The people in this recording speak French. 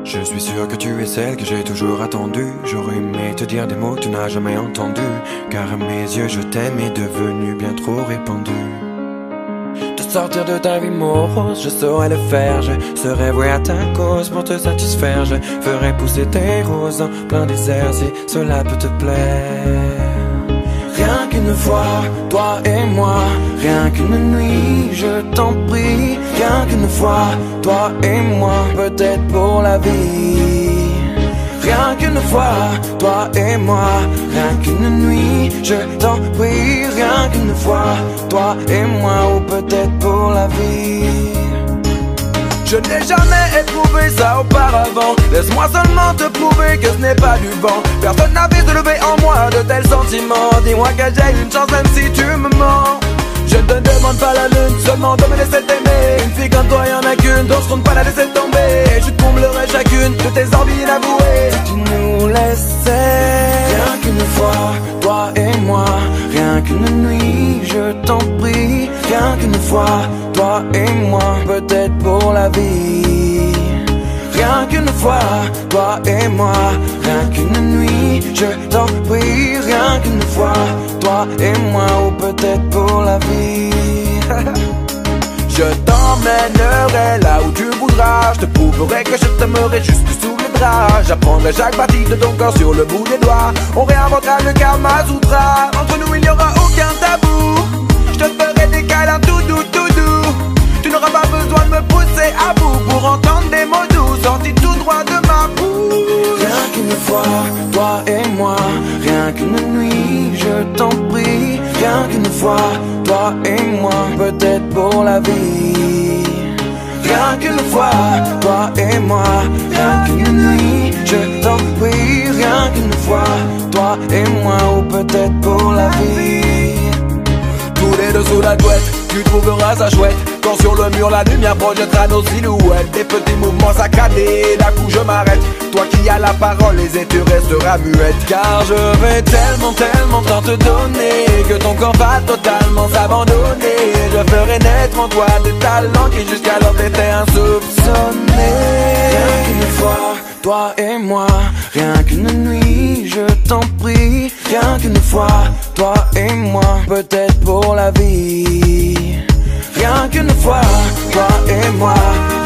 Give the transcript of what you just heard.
Je suis sûr que tu es celle que j'ai toujours attendue. J'aurais aimé te dire des mots que tu n'as jamais entendus, car à mes yeux je t'aime est devenu bien trop répandu. Te sortir de ta vie morose, je saurais le faire. Je serais voué à ta cause pour te satisfaire. Je ferais pousser tes roses en plein désert si cela peut te plaire. Rien qu'une fois, toi et moi, rien qu'une nuit, je t'en prie. Rien qu'une fois, toi et moi, peut-être pour la vie. Rien qu'une fois, toi et moi, rien qu'une nuit, je t'en prie. Rien qu'une fois, toi et moi, ou peut-être pour la vie. Je n'ai jamais éprouvé ça auparavant. Laisse-moi seulement te prouver que ce n'est pas du vent. Personne n'avait soulevé en moi de tels sentiments. Dis-moi que j'ai une chance même si tu me mens. Je ne te demande pas la lune, seulement de me laisser t'aimer. Une fille comme toi y'en a qu'une, donc je compte pas la laisser tomber. Je comblerai chacune de tes envies inavouées. Si tu nous laissais, rien qu'une fois, toi et moi, rien qu'une nuit, je t'en prie. Rien qu'une fois, toi et moi, peut-être pour la vie. Rien qu'une fois, toi et moi, rien qu'une nuit, je t'en prie. Rien qu'une fois, toi et moi, ou peut-être pour la vie. Je t'emmènerai là où tu voudras. Je te prouverai que je t'aimerai jusque sous les bras. J'apprendrai chaque partie de ton corps sur le bout des doigts. On réinventera le Kama Sutra. Entre nous il n'y aura aucun tabou. Je te ferai des câlins tout doux, tout doux. Tu n'auras pas besoin de me pousser à bout pour entendre des mots doux sortis tout droit de ma bouche. Rien qu'une fois, toi et moi, rien qu'une nuit, je t'en prie. Rien qu'une fois, toi et moi, peut-être pour la vie. Rien qu'une fois, toi et moi, rien qu'une nuit, je t'en prie. Rien qu'une fois, toi et moi, ou peut-être pour la vie. Tous les deux sous la couette, tu trouveras ça chouette. Quand sur le mur la lumière projettera nos silhouettes. Des petits mouvements saccadés, d'un coup je m'arrête. Toi qui as la parole, les et tu resteras muette. Car je vais tellement, tellement tant te donner que ton corps va totalement s'abandonner. Je ferai naître en toi des talents qui jusqu'alors t'étaient insoupçonnés. Rien qu'une fois, toi et moi, rien qu'une nuit, je t'en prie. Rien qu'une fois, toi et moi, peut-être pour la vie. Rien qu'une fois, toi et moi,